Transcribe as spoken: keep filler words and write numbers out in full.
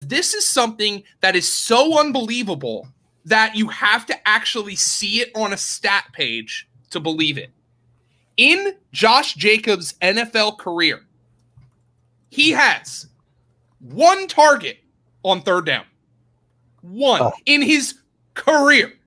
This is something that is so unbelievable that you have to actually see it on a stat page to believe it. In Josh Jacobs' N F L career, he has one target on third down. One. Oh. In his career.